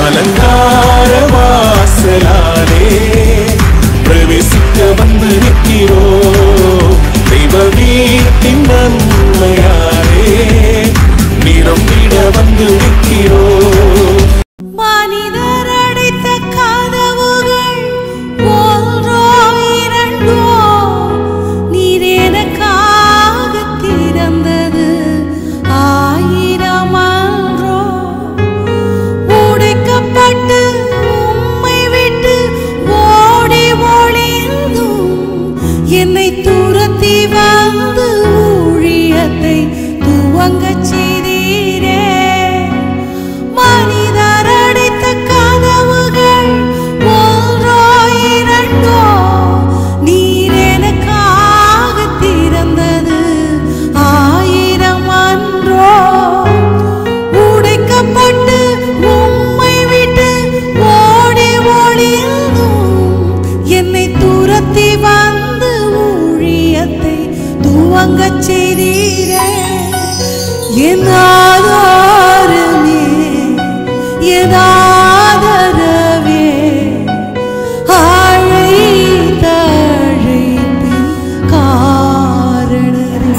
அலங்கார வாசலாலே பிரவேசிக்க வந்து நிற்கிறோம். தெய்வ வீட்டின் நன்மையாலே நிரம்பிட வந்து நிற்கிறோம். மனிதர் அடைத்த கதவுகள் ஒன்றோ இரண்டோ நீர் எனக்காக திறந்தது ஆயிரம் அன்றோ. உடைக்கப்பட்டு உம்மை விட்டு ஓடி ஒளிந்தும் என்னை துரத்தி வந்து ஊழியத்தை துவங்கச் செய்தீரே. மனிதர் அடைத்த கதவுகள் ஒன்றோ இரண்டோ நீர் எனக்காக திறந்தது ஆயிரம் அன்றோ. உடைக்கப்பட்டு உம்மை விட்டு ஓடி ஒளிந்தும் என்னை துரத்தி வந்து ஊழியத்தை துவங்கச் செய்தீரே. என் ஆதாரமே என் ஆதரவே அழைத்த அழைப்பின் காரணரே.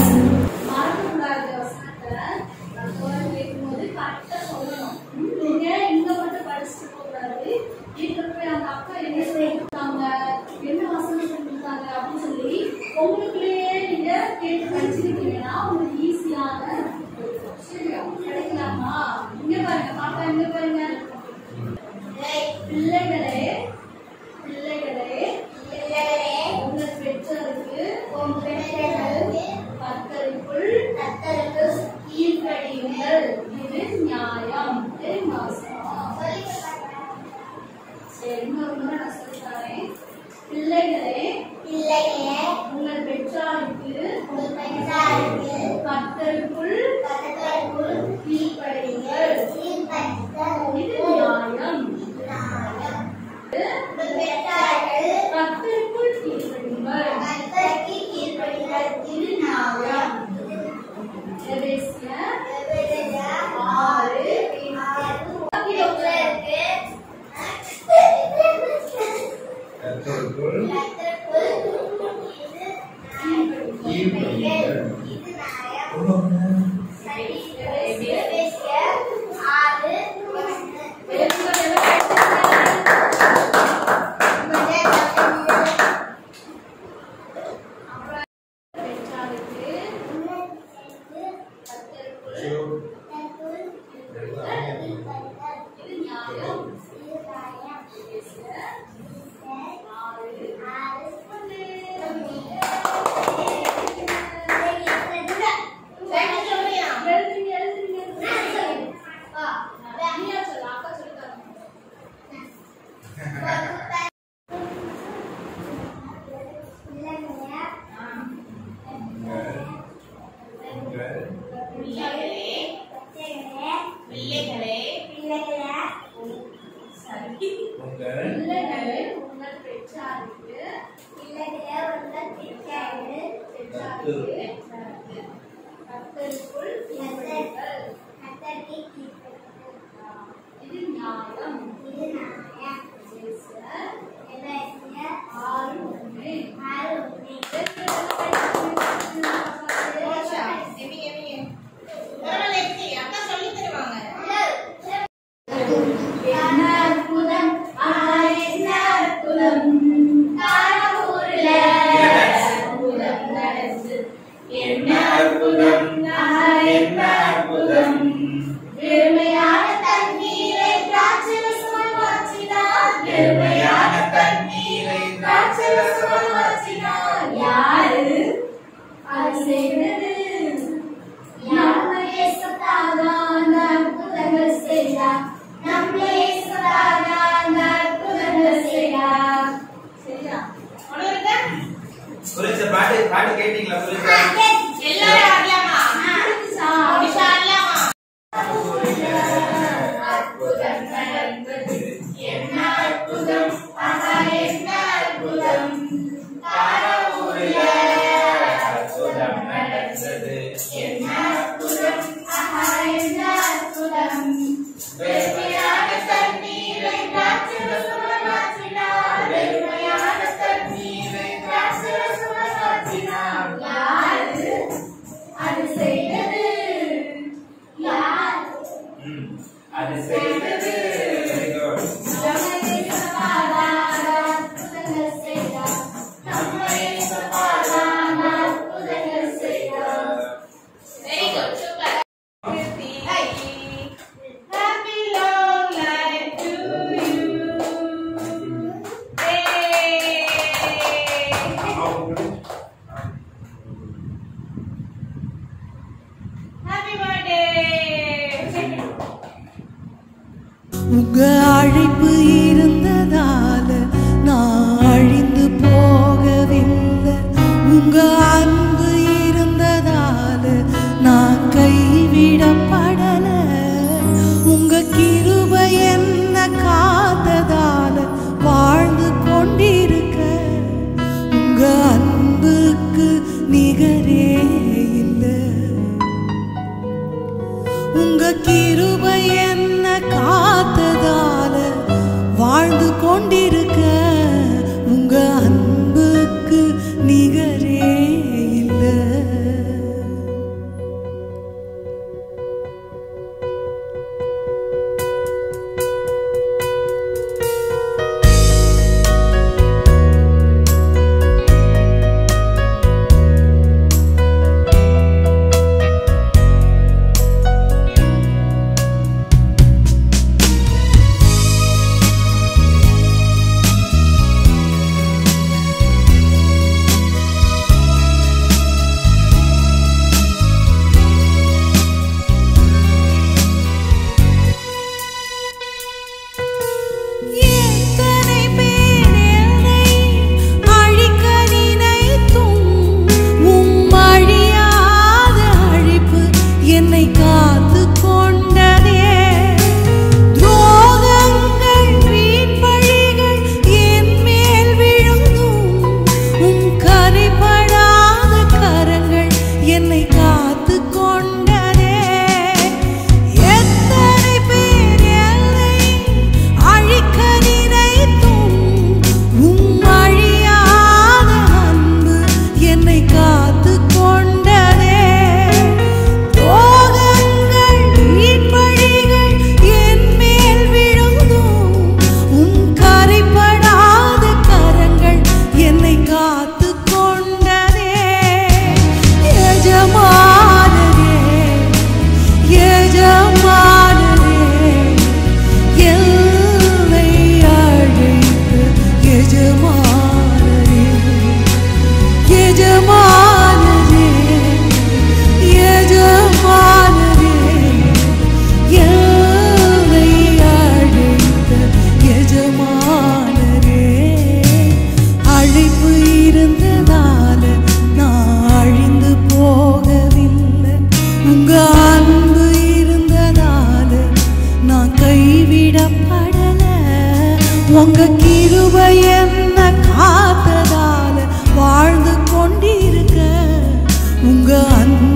பாட்டு கேட்டீங்களா? எல்லாரும் ஆடலாமா? அற்புதம் நடந்தது, என்ன அற்புதம், ஆஹா என்ன அற்புதம், தாராவூரிலே அற்புதம் நடந்தது, என்ன அற்புதம், ஆஹா என்ன அற்புதம், வெறுமையான தண்ணீர் உங்க அழைப்பு இருந்ததால நான் அழிந்து போகவில்லை. உங்க அன்பு இருந்ததால நான் கைவிடப்படல. உங்க கிருபை என்ன காத்ததால வாழ்ந்து கொண்டிருக்க. உங்க அன்புக்கு நிகரே இல்லை. உங்க கிருபை என்ன காத்ததால வாழ்ந்து கொண்டிருக்க. உங்க அன்புக்கு நிகரே இல்லை. உங்க கிருபை என்ன காத்ததால வாழ்ந்து கொண்டிருக்க. உங்க அன்பு